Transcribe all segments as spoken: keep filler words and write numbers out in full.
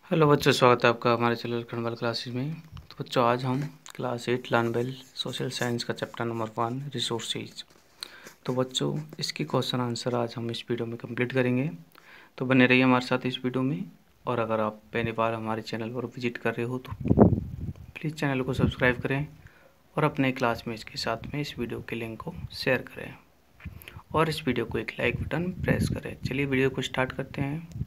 Hello बच्चों, स्वागत है आपका हमारे चैनल खंडवाल क्लासेस में। तो बच्चों, आज हम class eight learn well social science का चैप्टर नंबर वन रिसोर्सेज। तो बच्चों, इसकी क्वेश्चन आंसर आज हम इस वीडियो में कंप्लीट करेंगे। तो बने रहिए हमारे साथ इस वीडियो में। और अगर आप पहली बार हमारे चैनल पर विजिट कर रहे हो तो प्लीज़ चैनल को सब्सक्राइब करें और अपने क्लासमेट्स के साथ में इस वीडियो के लिंक को शेयर करें और इस वीडियो को एक लाइक बटन प्रेस करें। चलिए वीडियो को स्टार्ट करते हैं।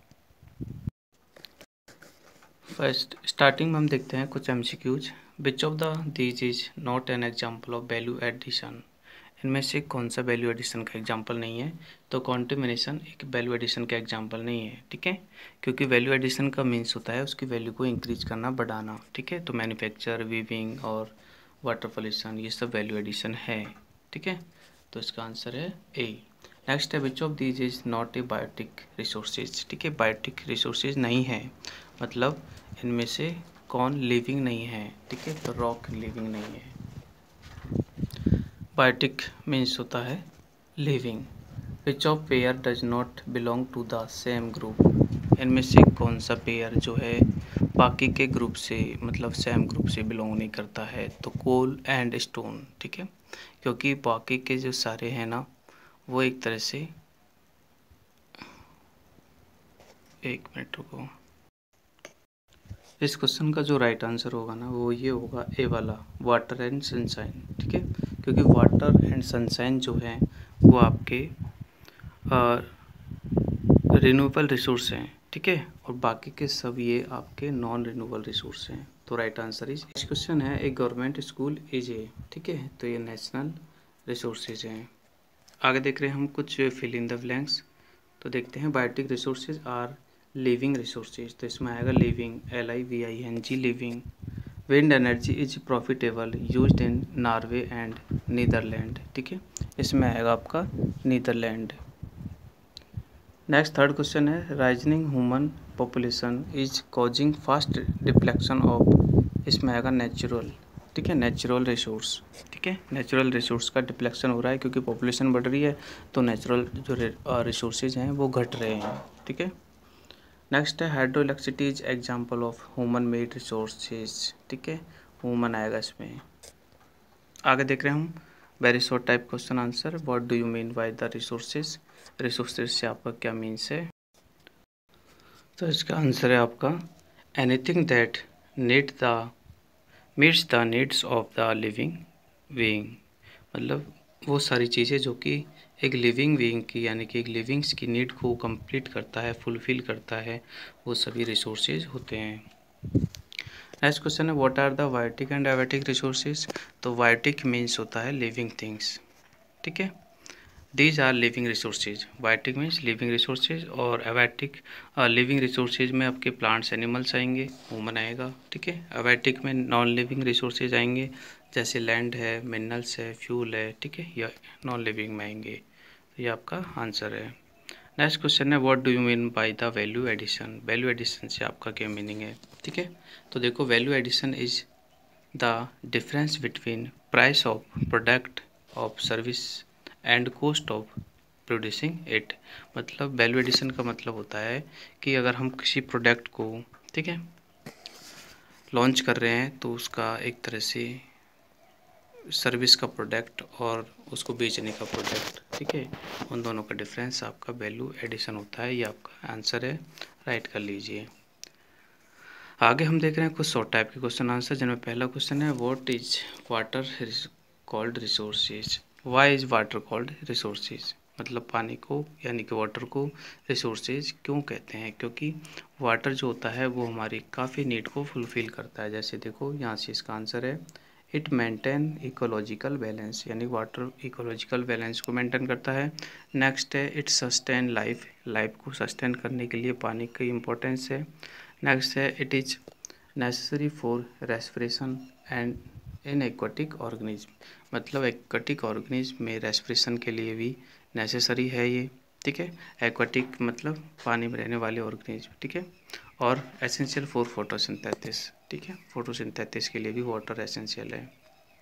फर्स्ट स्टार्टिंग में हम देखते हैं कुछ MCQs. Which of the these is not an example of value addition. इनमें से कौन सा वैल्यू एडिशन का एग्जांपल नहीं है? तो कॉन्टिमिनेशन एक वैल्यू एडिशन का एग्जांपल नहीं है, ठीक है, क्योंकि वैल्यू एडिशन का मीन्स होता है उसकी वैल्यू को इंक्रीज करना, बढ़ाना, ठीक है। तो मैन्युफैक्चर, वीविंग और वाटर पॉल्यूशन ये सब वैल्यू एडिशन है, ठीक है। तो इसका आंसर है ए। नेक्स्ट है which of these is not a biotic resources. ठीक है, बायोटिक रिसोर्सेज नहीं है, मतलब इनमें से कौन लिविंग नहीं है, ठीक है। तो रॉक लिविंग नहीं है। बायोटिक मीन्स होता है living. Which of pair does not belong to the same group. इनमें से कौन सा पेयर जो है बाकी के ग्रुप से, मतलब सेम ग्रुप से बिलोंग नहीं करता है? तो कोल एंड स्टोन, ठीक है, क्योंकि बाकी के जो सारे हैं ना वो एक तरह से, एक मिनट रुको, इस क्वेश्चन का जो राइट आंसर होगा ना वो ये होगा ए वाला, वाटर एंड सनशाइन, ठीक है, क्योंकि वाटर एंड सनशाइन जो है वो आपके रिन्यूएबल रिसोर्स हैं, ठीक है, और बाकी के सब ये आपके नॉन रिन्यूएबल रिसोर्स हैं। तो right answer is, next question है a government school is a, ठीक है, तो ये नेशनल रिसोर्सेज हैं। आगे देख रहे हैं हम कुछ फिल इन द ब्लैंक्स। तो देखते हैं biotic resources are living resources, तो इसमें आएगा living, L I V I N G, living. Wind energy is profitable used in Norway and Netherland, ठीक है, इसमें आएगा आपका नीदरलैंड। नेक्स्ट थर्ड क्वेश्चन है rising human population is causing fast depletion of, इसमें आएगा नेचुरल, ठीक है, नेचुरल रिसोर्स, ठीक है, नेचुरल रिसोर्स का डिप्लेक्शन हो रहा है क्योंकि पॉपुलेशन बढ़ रही है, तो नेचुरल जो रिसोर्सेज हैं वो घट रहे हैं, ठीक है। नेक्स्ट है hydro electricity is example of human made resources, ठीक है, ह्यूमन आएगा इसमें। आगे देख रहे हैं हम very short type question answer. What do you mean by the resources. Resources से आपका क्या मीन्स है? तो इसका आंसर है आपका anything that need the meets the needs of the living being, मतलब वो सारी चीज़ें जो कि एक लिविंग बीइंग की, यानी कि एक लिविंग्स की नीड को कंप्लीट करता है, फुलफिल करता है, वो सभी रिसोर्सेज होते हैं। नेक्स्ट क्वेश्चन है what are the biotic and abiotic resources. तो बायोटिक मीन्स होता है लिविंग थिंग्स, ठीक है, these are living resources. Biotic means living resources और एबायोटिक, लिविंग रिसोर्सेज में आपके प्लांट्स एनिमल्स आएंगे, ह्यूमन आएगा, ठीक है। एबायोटिक में नॉन लिविंग रिसोर्सेज आएंगे जैसे लैंड है, मिनरल्स है, फ्यूल है, ठीक है, या नॉन लिविंग में आएंगे। तो ये आपका आंसर है। नेक्स्ट क्वेश्चन है what do you mean by the value addition. Value addition से आपका क्या मीनिंग है, ठीक है। तो देखो, value addition is the difference between price of product of service and cost of producing it. मतलब वैल्यू एडिशन का मतलब होता है कि अगर हम किसी प्रोडक्ट को, ठीक है, लॉन्च कर रहे हैं तो उसका एक तरह से सर्विस का प्रोडक्ट और उसको बेचने का प्रोडक्ट, ठीक है, उन दोनों का डिफरेंस आपका वैल्यू एडिशन होता है। ये आपका आंसर है, राइट कर लीजिए। आगे हम देख रहे हैं कुछ शॉर्ट टाइप के क्वेश्चन आंसर, जिनमें पहला क्वेश्चन है what is water called resources. Why is water called resources, मतलब पानी को यानी कि वाटर को रिसोर्सेज क्यों कहते हैं? क्योंकि वाटर जो होता है वो हमारी काफ़ी नीड को फुलफ़िल करता है। जैसे देखो यहाँ से इसका आंसर है इट मेंटेन इकोलॉजिकल बैलेंस, यानी वाटर इकोलॉजिकल बैलेंस को मेंटेन करता है। नेक्स्ट है इट सस्टेन लाइफ, लाइफ को सस्टेन करने के लिए पानी की इम्पोर्टेंस है। नेक्स्ट है it is necessary for respiration and in aquatic organism, मतलब एक्वाटिक ऑर्गेनिज्म में रेस्पिरेशन के लिए भी नेसेसरी है ये, ठीक है। एक्वाटिक मतलब पानी में रहने वाले ऑर्गेनिज्म, ठीक है, और एसेंशियल फॉर फोटोसिंथेसिस, ठीक है, फोटोसिंथेसिस के लिए भी वाटर एसेंशियल है।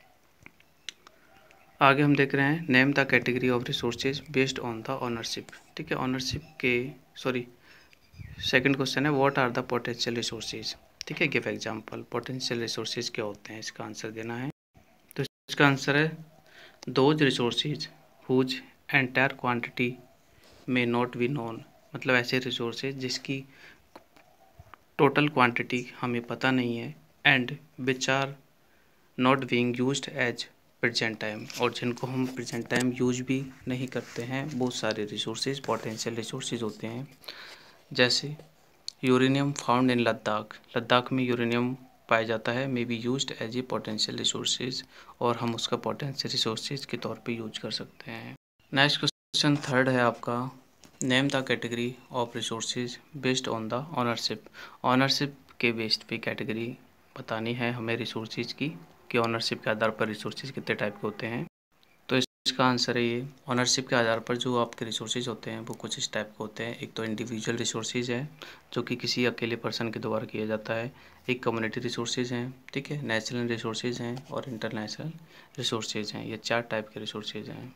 आगे हम देख रहे हैं name the category of resources based on the ownership, ठीक है, ऑनरशिप के सॉरी सेकंड क्वेश्चन है what are the potential resources, ठीक है, गिव एग्जांपल। पोटेंशियल रिसोर्सेज क्या होते हैं, इसका आंसर देना है। तो इसका आंसर है those resources whose entire quantity may not be known, मतलब ऐसे रिसोर्सेज जिसकी टोटल क्वांटिटी हमें पता नहीं है, and which are not being used as present time, और जिनको हम प्रेजेंट टाइम यूज भी नहीं करते हैं, बहुत सारे रिसोर्सेज पोटेंशियल रिसोर्सेज होते हैं। जैसे uranium found in Ladakh, Ladakh में यूरेनियम पाया जाता है, may be used as a potential resources, और हम उसका पोटेंशियल रिसोर्सेज के तौर पे यूज कर सकते हैं। नेक्स्ट क्वेश्चन थर्ड है आपका, name the category of resources based on the ownership. Ownership के बेस्ड पे कैटेगरी बतानी है हमें रिसोर्सेज की, कि ऑनरशिप के आधार पर रिसोर्सेज कितने टाइप के होते हैं। तो इसका आंसर है ये, ऑनरशिप के आधार पर जो आपके रिसोर्सेज होते हैं वो कुछ इस टाइप के होते हैं। एक तो इंडिविजुअल रिसोर्सेज है जो कि किसी अकेले पर्सन के द्वारा किया जाता है, एक कम्युनिटी रिसोर्सेज हैं, ठीक है, नेशनल रिसोर्सेज हैं, और इंटरनेशनल रिसोर्सेज हैं। ये चार टाइप के रिसोर्सेज हैं।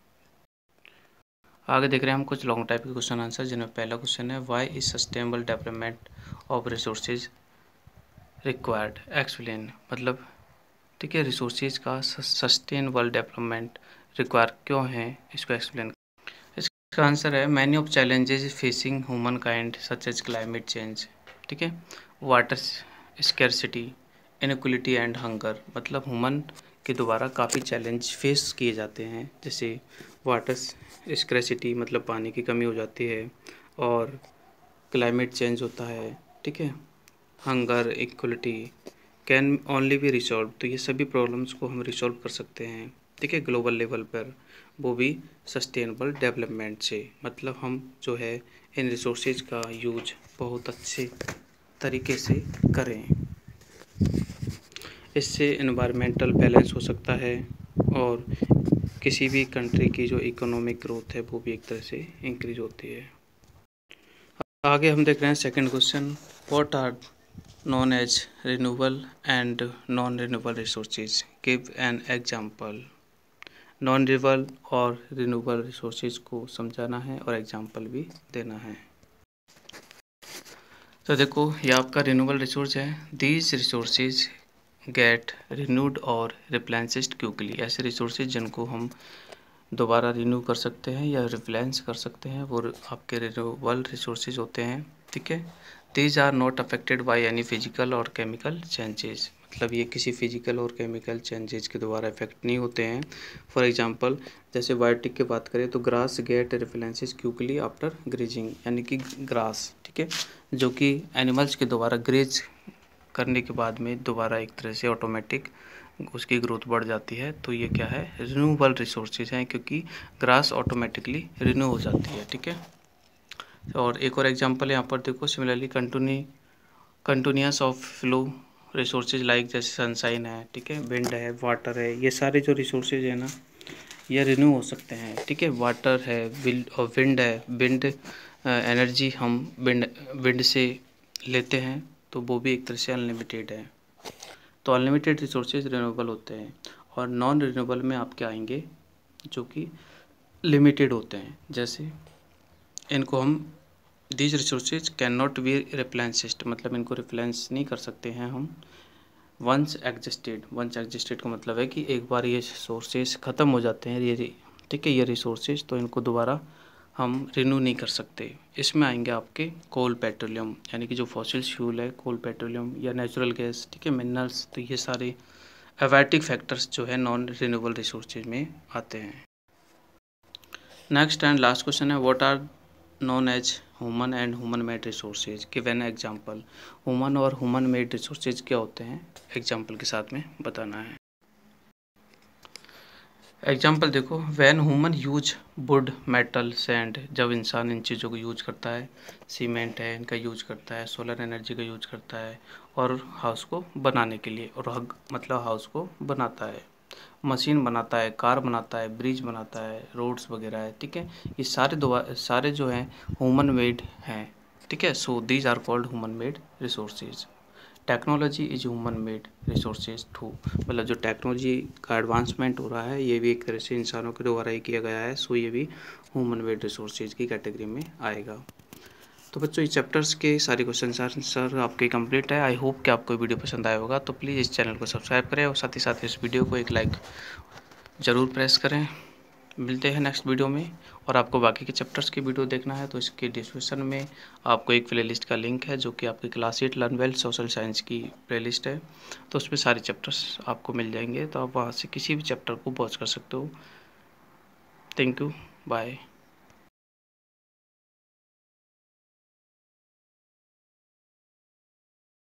आगे देख रहे हैं हम कुछ लॉन्ग टाइप के क्वेश्चन आंसर, जिनमें पहला क्वेश्चन है why is sustainable development of resources required, explain, मतलब ठीक है, रिसोर्सेज का सस्टेनेबल डेवलपमेंट रिक्वायर क्यों है, इसको एक्सप्लेन। इसका आंसर है many of challenges facing human kind such as climate change, ठीक है, water scarcity, inequality and hunger, मतलब ह्यूमन के द्वारा काफ़ी चैलेंज फेस किए जाते हैं, जैसे वाटर स्कैर्सिटी मतलब पानी की कमी हो जाती है, और क्लाइमेट चेंज होता है, ठीक है, hunger, equality can only be resolve, तो ये सभी प्रॉब्लम्स को हम रिसॉल्व कर सकते हैं, ठीक है, ग्लोबल लेवल पर, वो भी सस्टेनेबल डेवलपमेंट से, मतलब हम जो है इन रिसोर्सेज का यूज बहुत अच्छे तरीके से करें। इससे एनवायरमेंटल बैलेंस हो सकता है, और किसी भी कंट्री की जो इकोनॉमिक ग्रोथ है वो भी एक तरह से इंक्रीज होती है। आगे हम देख रहे हैं second question, what are non as renewable and non renewable resources, give an example. Non renewable और रिन्यूएबल रिसोर्सेज को समझाना है और एग्जांपल भी देना है। तो देखो ये आपका रिन्यूएबल रिसोर्स है, दीज रिसोर्सेज गेट रिन्यूड और रिप्लेनिश्ड क्विकली, ऐसे रिसोर्सेज जिनको हम दोबारा रिन्यू कर सकते हैं या रिप्लेनिश कर सकते हैं, वो आपके रिन्यूएबल रिसोर्सेज होते हैं, ठीक है। These are not affected by any physical और केमिकल चेंजेस, मतलब ये किसी फिजिकल और केमिकल चेंजेस के द्वारा इफेक्ट नहीं होते हैं। फॉर एग्जांपल जैसे बायोटिक की बात करें तो grass get replenished quickly after grazing, यानी कि ग्रास, ठीक है, जो कि एनिमल्स के द्वारा ग्रेज करने के बाद में दोबारा एक तरह से ऑटोमेटिक उसकी ग्रोथ बढ़ जाती है। तो ये क्या है, रिन्यूएबल रिसोर्सेज हैं, क्योंकि ग्रास ऑटोमेटिकली रिन्यू हो जाती है, ठीक है। और एक और एग्जांपल यहाँ पर देखो, similarly continue continuous of flow resources like जैसे सनशाइन है, ठीक है, विंड है, वाटर है, ये सारे जो रिसोर्सेज है ना ये रिन्यू हो सकते हैं, ठीक है। वाटर है, विंड और विंड है, विंड एनर्जी हम विंड विंड से लेते हैं, तो वो भी एक तरह से अनलिमिटेड है। तो अनलिमिटेड रिसोर्सेज रिन्यूएबल होते हैं, और नॉन रिन्यूएबल में आपके आएंगे जो कि लिमिटेड होते हैं, जैसे इनको हम these resources can not be replenished, मतलब इनको रिप्लेनिश नहीं कर सकते हैं हम वंस एग्जिस्टेड। वंस एग्जिस्टेड का मतलब है कि एक बार ये सोर्सेज ख़त्म हो जाते हैं ये, ठीक है, ये रिसोर्सेज, तो इनको दोबारा हम रिन्यू नहीं कर सकते। इसमें आएंगे आपके कोल पेट्रोलियम, यानी कि जो फॉसिल फ्यूल है, कोल पेट्रोलियम या नेचुरल गैस, ठीक है, मिनरल्स, तो ये सारे एवाटिक फैक्टर्स जो है नॉन रिन्यूएबल रिसोर्सेज में आते हैं। नेक्स्ट एंड लास्ट क्वेश्चन है what are non age human and human made resources, give an example. Human और ह्यूमन मेड रिसोर्सेज क्या होते हैं, एग्जांपल के साथ में बताना है। एग्जांपल देखो, when human use wood, metal, sand, जब इंसान इन चीज़ों को यूज करता है, सीमेंट है इनका यूज करता है, सोलर एनर्जी का यूज करता है, और हाउस को बनाने के लिए, और हग मतलब हाउस को बनाता है, मशीन बनाता है, कार बनाता है, ब्रिज बनाता है, रोड्स वगैरह है, ठीक है, ये सारे दो सारे जो हैं ह्यूमन मेड हैं, ठीक है। So these are called human made resources. Technology is human made resources too, मतलब जो टेक्नोलॉजी का एडवांसमेंट हो रहा है ये भी एक तरह से इंसानों के द्वारा ही किया गया है, सो ये भी ह्यूमन मेड रिसोर्सेज की कैटेगरी में आएगा। तो बच्चों, इस चैप्टर्स के सारे क्वेश्चन आंसर आपके कंप्लीट है। आई होप कि आपको वीडियो पसंद आया होगा। तो प्लीज़ इस चैनल को सब्सक्राइब करें और साथ ही साथ इस वीडियो को एक लाइक ज़रूर प्रेस करें। मिलते हैं नेक्स्ट वीडियो में। और आपको बाकी के चैप्टर्स की वीडियो देखना है तो इसके डिस्क्रिप्शन में आपको एक प्लेलिस्ट का लिंक है, जो कि आपकी class eight learn well social science की प्लेलिस्ट है। तो उसमें सारे चैप्टर्स आपको मिल जाएंगे, तो आप वहाँ से किसी भी चैप्टर को वॉच कर सकते हो। Thank you, bye.